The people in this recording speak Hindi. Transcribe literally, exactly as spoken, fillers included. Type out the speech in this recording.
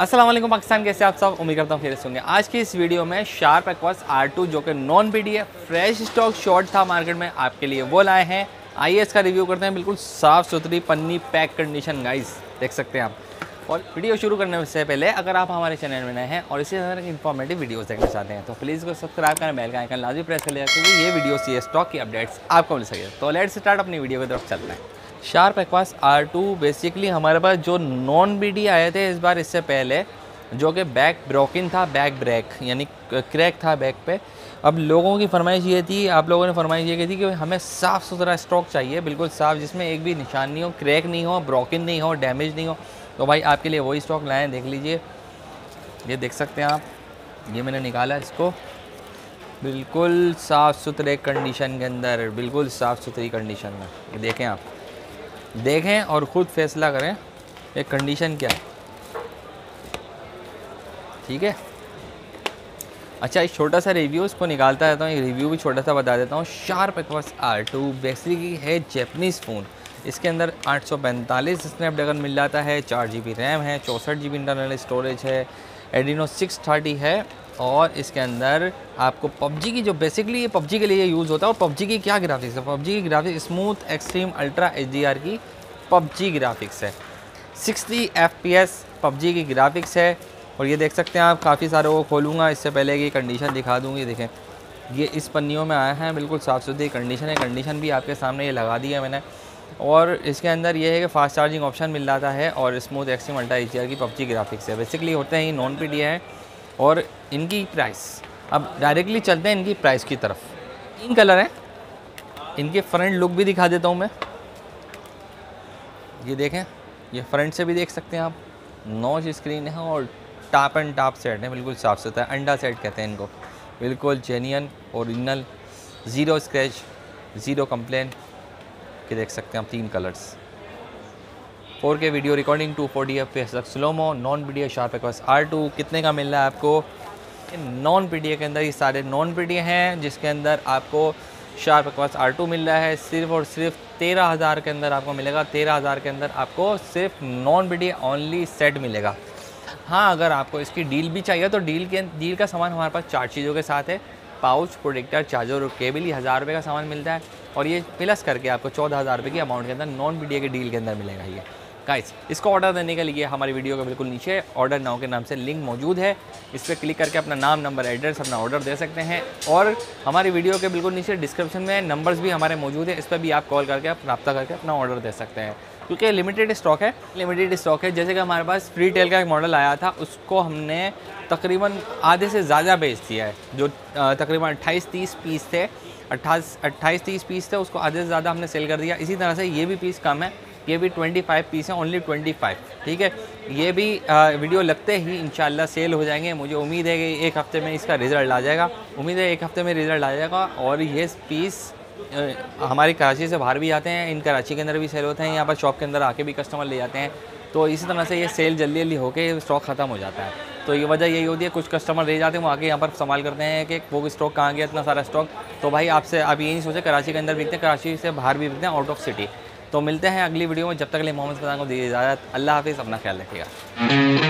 अस्सलाम वालेकुम पाकिस्तान, कैसे आप सब? उम्मीद करता हूँ खैरियत से होंगे। आज की इस वीडियो में शार्प एक्वास आर टू जो कि नॉन पी डी है, फ्रेश स्टॉक शॉर्ट था मार्केट में, आपके लिए वो लाए हैं। आइए इसका रिव्यू करते हैं। बिल्कुल साफ़ सुथरी पन्नी पैक कंडीशन गाइस, देख सकते हैं आप। और वीडियो शुरू करने से पहले अगर आप हमारे चैनल में नए हैं और इसी तरह की इंफॉर्मेटिव वीडियोस देखना चाहते हैं तो प्लीज़ को सब्सक्राइब करें, बेल का आइकन लाजमी प्रेस कर लिया क्योंकि ये वीडियो सी स्टॉक की अपडेट्स आपको मिल सके। तो लेट्स स्टार्ट अपनी वीडियो की तरफ चलते हैं। Sharp Aquos R two basically हमारे पास जो नॉन बी डी आए थे इस बार, इससे पहले जो कि बैक ब्रोकन था, बैक ब्रेक यानी क्रैक था बैक पे। अब लोगों की फरमाइश ये थी, आप लोगों ने फरमाइश ये की थी कि हमें साफ़ सुथरा स्टॉक चाहिए, बिल्कुल साफ़, जिसमें एक भी निशान नहीं हो, क्रैक नहीं हो, ब्रोकन नहीं हो, डैमेज नहीं हो। तो भाई आपके लिए वही स्टॉक लाएँ, देख लीजिए। ये देख सकते हैं आप, ये मैंने निकाला इसको, बिल्कुल साफ़ सुथरे कंडीशन के अंदर, बिल्कुल साफ़ सुथरी कंडीशन में। ये देखें आप, देखें और ख़ुद फैसला करें ये कंडीशन क्या है, ठीक है। अच्छा, एक छोटा सा रिव्यू इसको निकालता रहता हूँ, एक रिव्यू भी छोटा सा बता देता हूँ। Sharp Aquos R two basically है जैपनीज़ फ़ोन। इसके अंदर आठ सौ पैंतालीस स्नैपड्रैगन मिल जाता है, चार जी बी रैम है, चौंसठ जी बी इंटरनल स्टोरेज है, एडिनो सिक्स थर्टी है। और इसके अंदर आपको पबजी की जो बेसिकली ये पबजी के लिए यूज़ होता है। और पबजी की क्या ग्राफिक्स है? पबजी की graphics smooth extreme ultra H D R की पबजी ग्राफिक्स है, sixty F P S PUBG की ग्राफिक्स है। और ये देख सकते हैं आप, काफ़ी सारे वो खोलूँगा इससे पहले कि कंडीशन दिखा दूँगी। देखें, ये इस पन्नियों में आया है, बिल्कुल साफ़ सुथरी कंडीशन है। कंडीशन भी आपके सामने ये लगा दी है मैंने। और इसके अंदर ये है कि फास्ट चार्जिंग ऑप्शन मिल जाता है और smooth extreme ultra H D R की पबजी ग्राफिक्स है। बेसिकली होते हैं ये नॉन पी डी है। और इनकी प्राइस, अब डायरेक्टली चलते हैं इनकी प्राइस की तरफ। तीन कलर हैं, इनके फ्रंट लुक भी दिखा देता हूँ मैं। ये देखें, ये फ्रंट से भी देख सकते हैं आप, नॉच स्क्रीन है और टॉप एंड टॉप सेट है, बिल्कुल साफ़ सुथरा। अंडा सेट कहते हैं इनको, बिल्कुल genuine original, zero scratch, zero complain के देख सकते हैं आप। तीन colours, four K video recording, two forty F P S तक slomo, non P D A Sharp Aquos R two. कितने का मिल रहा है आपको? नॉन पी डी ए के अंदर ये सारे नॉन पी डी ए हैं, जिसके अंदर आपको शार्प एक्वास आर टू मिल रहा है सिर्फ और सिर्फ तेरह हज़ार के अंदर आपको मिलेगा। तेरह हज़ार के अंदर आपको सिर्फ non P D A only set मिलेगा। हाँ, अगर आपको इसकी डील भी चाहिए तो डील के डील का सामान हमारे पास चार चीज़ों के साथ है। पाउच, प्रोटेक्टर, चार्जर और केबल, ये हज़ार रुपये का सामान मिलता है। और ये प्लस करके आपको चौदह हज़ार रुपये की अमाउंट के अंदर नॉन पी डी ए के डील के अंदर मिलेगा। ये गाइस, इसको ऑर्डर देने के लिए हमारी वीडियो के बिल्कुल नीचे ऑर्डर नाउ के नाम से लिंक मौजूद है। इस पर क्लिक करके अपना नाम, नंबर, एड्रेस, अपना ऑर्डर दे सकते हैं। और हमारी वीडियो के बिल्कुल नीचे डिस्क्रिप्शन में नंबर्स भी हमारे मौजूद है, इस पर भी आप कॉल करके आप रब्ता करके अपना ऑर्डर दे सकते हैं, क्योंकि लिमिटेड स्टॉक है। लिमिटेड स्टॉक है, जैसे कि हमारे पास फ्री टेल का एक मॉडल आया था, उसको हमने तकरीबन आधे से ज़्यादा बेच दिया है। जो तकरीबन अट्ठाईस तीस पीस थे, अट्ठाईस अट्ठाईस तीस पीस थे, उसको आधे से ज़्यादा हमने सेल कर दिया। इसी तरह से ये भी पीस कम है, ये भी पच्चीस पीस है, ओनली पच्चीस, ठीक है। ये भी आ, वीडियो लगते ही इंशाल्लाह सेल हो जाएंगे। मुझे उम्मीद है कि एक हफ़्ते में इसका रिज़ल्ट आ जाएगा। उम्मीद है एक हफ़्ते में रिज़ल्ट आ जाएगा। और ये पीस हमारी कराची से बाहर भी आते हैं, इन कराची के अंदर भी सेल होते हैं, यहाँ पर शॉप के अंदर आके भी कस्टमर ले जाते हैं। तो इसी तरह से ये सेल जल्दी जल्दी होके स्टॉक ख़त्म हो जाता है। तो ये वजह यही होती है, कुछ कस्टमर रह जाते हैं, वो आके यहाँ पर संभाल करते हैं कि वो स्टॉक कहाँ गया, इतना सारा स्टॉक। तो भाई आपसे आप ये नहीं सोचे कराची के अंदर बिकते हैं, कराची से बाहर भी बिकते हैं, आउट ऑफ सिटी। तो मिलते हैं अगली वीडियो में, जब तक के लिए मोहम्मद फैज़ान को दी इजाज़त। अल्लाह हाफ़िज़, अपना ख्याल रखिएगा।